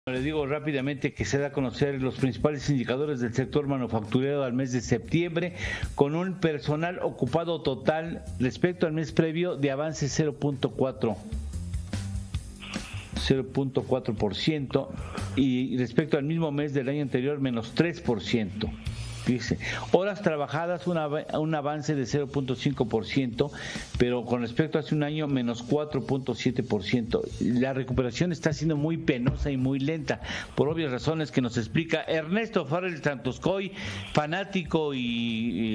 Le digo rápidamente que se da a conocer los principales indicadores del sector manufacturero al mes de septiembre, con un personal ocupado total respecto al mes previo de avance 0.4% y respecto al mismo mes del año anterior menos 3%. Dice, horas trabajadas un avance de 0.5%, pero con respecto a hace un año menos 4.7%. La recuperación está siendo muy penosa y muy lenta, por obvias razones que nos explica Ernesto Farrell Santoscoy, fanático y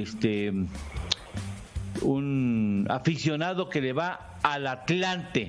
un aficionado que le va al Atlante.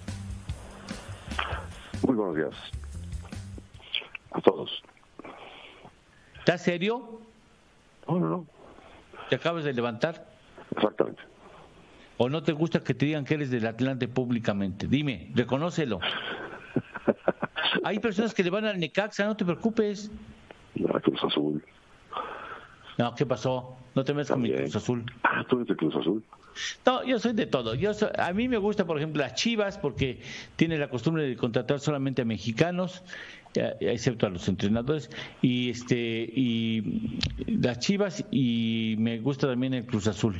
Muy buenos días a todos. ¿Estás serio? No. ¿Te acabas de levantar? Exactamente. ¿O no te gusta que te digan que eres del Atlante públicamente? Dime, reconócelo. Hay personas que le van al Necaxa, no te preocupes. La Cruz Azul. No, ¿qué pasó? No te metas con mi Cruz Azul. Ah, ¿tú eres de Cruz Azul? No, yo soy de todo. A mí me gusta, por ejemplo, las Chivas, porque tiene la costumbre de contratar solamente a mexicanos, excepto a los entrenadores, y las Chivas, y me gusta también el Cruz Azul.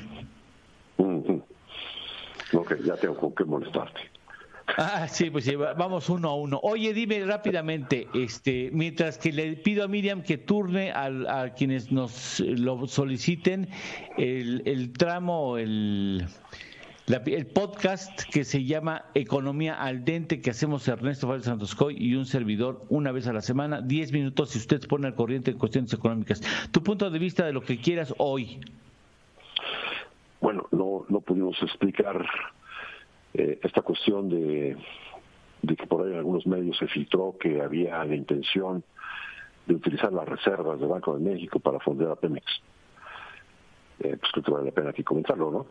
Ok, ya tengo con qué molestarte. Sí, pues sí, vamos 1-1. Oye, dime rápidamente, mientras que le pido a Miriam que turne a quienes nos lo soliciten el tramo, el podcast que se llama Economía al Dente, que hacemos Ernesto Farrell Santoscoy y un servidor una vez a la semana, 10 minutos si usted pone al corriente en cuestiones económicas. Tu punto de vista de lo que quieras hoy. Bueno, no pudimos explicar esta cuestión de que por ahí en algunos medios se filtró que había la intención de utilizar las reservas del Banco de México para fondear a Pemex. Pues creo que vale la pena aquí comentarlo, ¿no?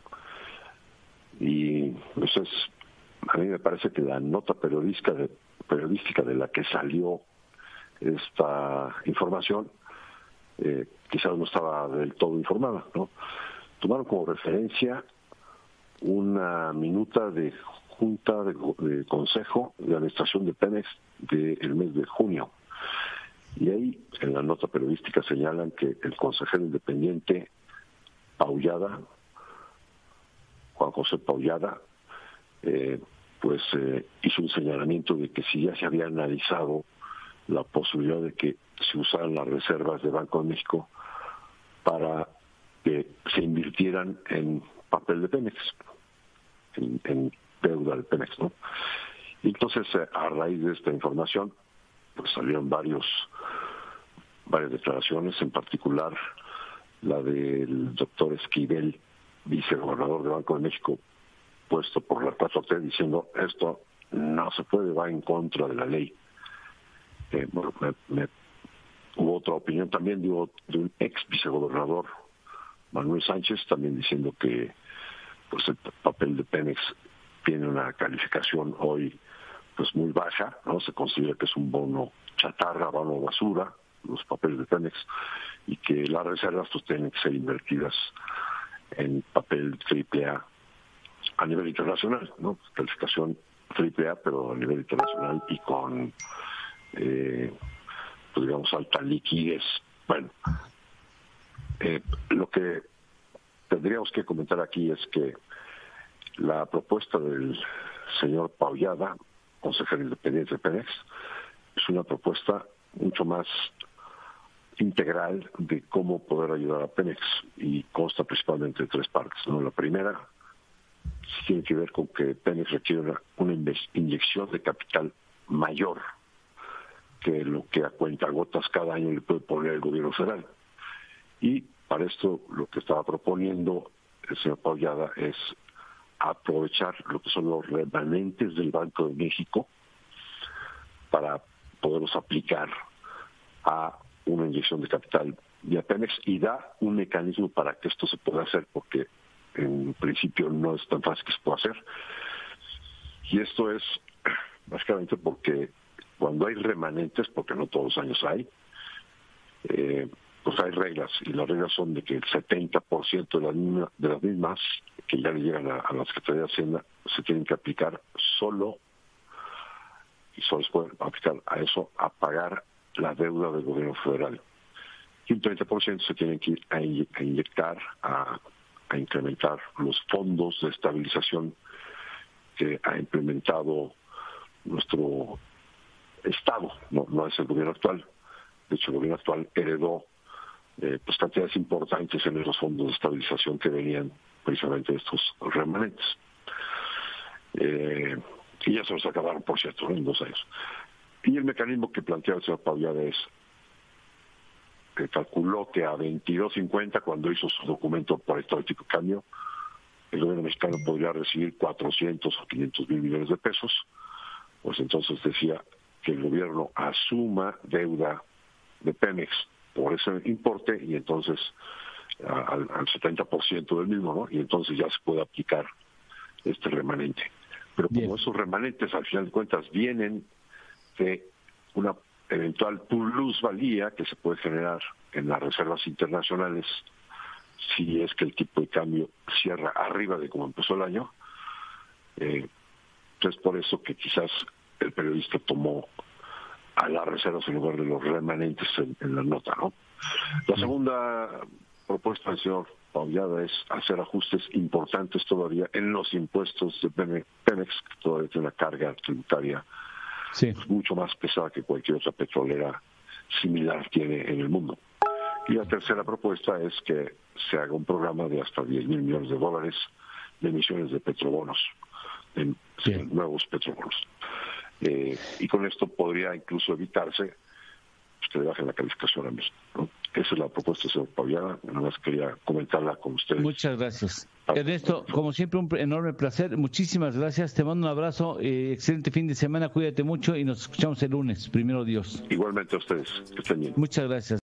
Y pues a mí me parece que la nota periodística de la que salió esta información quizás no estaba del todo informada, ¿no? Tomaron como referencia una minuta de Junta de Consejo de Administración de Pemex del mes de junio. Y ahí, en la nota periodística, señalan que el consejero independiente Paullada, Juan José Paullada, hizo un señalamiento de que si ya se había analizado la posibilidad de que se usaran las reservas de Banco de México para que se invirtieran en papel de Pemex, en deuda de Pemex, ¿no? Y entonces, a raíz de esta información, pues salieron varias declaraciones, en particular la del doctor Esquivel, vicegobernador de Banco de México, puesto por la 4T, diciendo esto no se puede, va en contra de la ley. Hubo otra opinión también de un ex vicegobernador, Manuel Sánchez, también diciendo que pues el papel de Pemex tiene una calificación hoy pues muy baja, ¿no? Se considera que es un bono chatarra, bono basura, los papeles de Pemex, y que las reservas pues tienen que ser invertidas en papel AAA a nivel internacional, ¿no? Calificación AAA, pero a nivel internacional y con pues digamos alta liquidez. Bueno, lo que tendríamos que comentar aquí es que la propuesta del señor Paullada, consejero independiente de Pemex, es una propuesta mucho más integral de cómo poder ayudar a Pemex y consta principalmente de tres partes, ¿no? La primera tiene que ver con que Pemex requiere una inyección de capital mayor que lo que a cuentagotas cada año le puede poner el gobierno federal. Y para esto lo que estaba proponiendo el señor Paullada es aprovechar lo que son los remanentes del Banco de México para poderlos aplicar a una inyección de capital vía Pemex, y da un mecanismo para que esto se pueda hacer, porque en principio no es tan fácil que se pueda hacer. Y esto es básicamente porque cuando hay remanentes, porque no todos los años hay, pues hay reglas, y las reglas son de que el 70% de las mismas que ya le llegan a la Secretaría de Hacienda se tienen que aplicar solo y solo se puede aplicar a eso, a pagar la deuda del gobierno federal. Y un 30% se tienen que ir a inyectar, a incrementar los fondos de estabilización que ha implementado nuestro Estado, no es el gobierno actual. De hecho, el gobierno actual heredó pues cantidades importantes en esos fondos de estabilización que venían precisamente de estos remanentes. Y ya se los acabaron, por cierto, en 2 años. Y el mecanismo que plantea el señor Paullada es que calculó que a 22.50, cuando hizo su documento por este tipo de cambio, el gobierno mexicano podría recibir 400 o 500 mil millones de pesos. Pues entonces decía que el gobierno asuma deuda de Pemex por ese importe y entonces al 70% del mismo, ¿no? Y entonces ya se puede aplicar este remanente. Pero como esos remanentes al final de cuentas vienen de una eventual plusvalía que se puede generar en las reservas internacionales si es que el tipo de cambio cierra arriba de como empezó el año, es por eso que quizás el periodista tomó a las reservas en lugar de los remanentes en la nota, ¿no? La segunda propuesta del señor Paullada es hacer ajustes importantes todavía en los impuestos de Pemex, que todavía tiene una carga tributaria mucho más pesada que cualquier otra petrolera similar tiene en el mundo. Y la tercera propuesta es que se haga un programa de hasta $10,000 millones de emisiones de petrobonos, de nuevos petrobonos. Y con esto podría incluso evitarse que le bajen la calificación a México, ¿no? Esa es la propuesta del señor Paullada, nada más quería comentarla con ustedes. Muchas gracias. Ernesto, como siempre, un enorme placer. Muchísimas gracias. Te mando un abrazo. Excelente fin de semana. Cuídate mucho y nos escuchamos el lunes. Primero Dios. Igualmente a ustedes. Que estén bien. Muchas gracias.